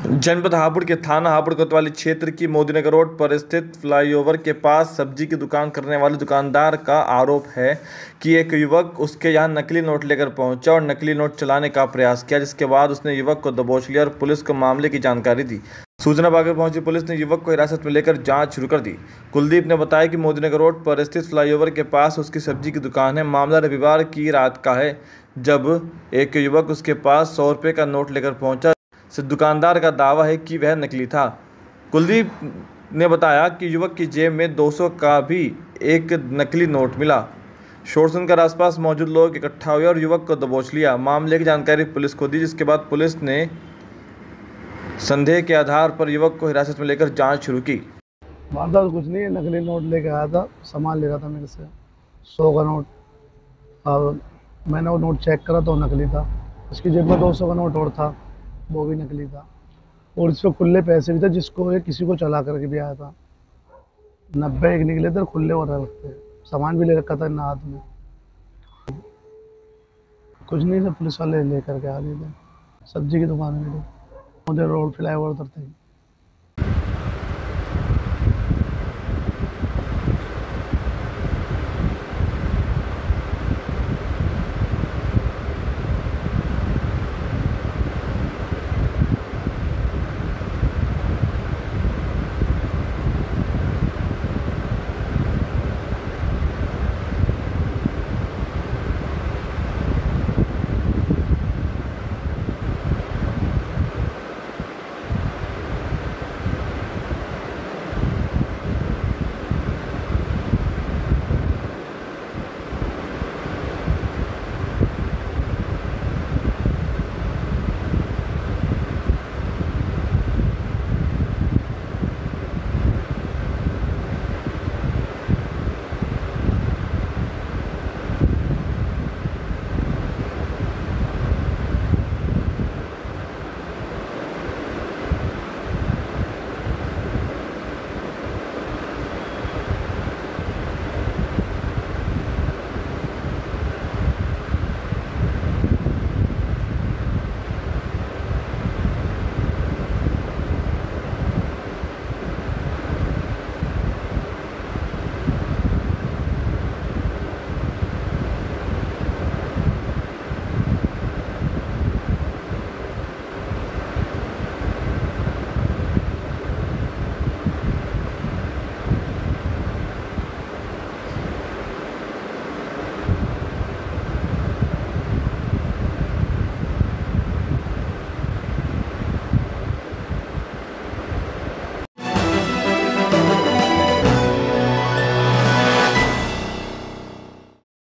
जनपद हापुड़ के थाना हापुड़ कोतवाली क्षेत्र की मोदीनगर रोड पर स्थित फ्लाईओवर के पास सब्जी की दुकान करने वाले दुकानदार का आरोप है कि एक युवक उसके यहां नकली नोट लेकर पहुंचा और नकली नोट चलाने का प्रयास किया, जिसके बाद उसने युवक को दबोच लिया और पुलिस को मामले की जानकारी दी। सूचना पाकर पहुंची पुलिस ने युवक को हिरासत में लेकर जांच शुरू कर दी। कुलदीप ने बताया कि मोदीनगर रोड पर स्थित फ्लाईओवर के पास उसकी सब्जी की दुकान है। मामला रविवार की रात का है, जब एक युवक उसके पास 100 रुपये का नोट लेकर पहुंचा। दुकानदार का दावा है कि वह नकली था। कुलदीप ने बताया कि युवक की जेब में 200 का भी एक नकली नोट मिला। शोर सुनकर आसपास मौजूद लोग इकट्ठा हुए और युवक को दबोच लिया। मामले की जानकारी पुलिस को दी, जिसके बाद पुलिस ने संदेह के आधार पर युवक को हिरासत में लेकर जांच शुरू की। वारदात कुछ नहीं है, नकली नोट लेके आया था, सामान ले रहा था मेरे से 100 का नोट। और मैंने वो नोट चेक करा तो नकली था। उसकी जेब में 200 का नोट और था, वो भी नकली था। और इसमें खुले पैसे भी थे, जिसको ये किसी को चला करके भी आया था। 90 एक निकले थे, खुले और रखते। सामान भी ले रखा था इन हाथ में। कुछ नहीं था, पुलिस वाले लेकर के आ गए थे। सब्जी की दुकान में थे, उधर रोड फ्लाईओवर उतर थे।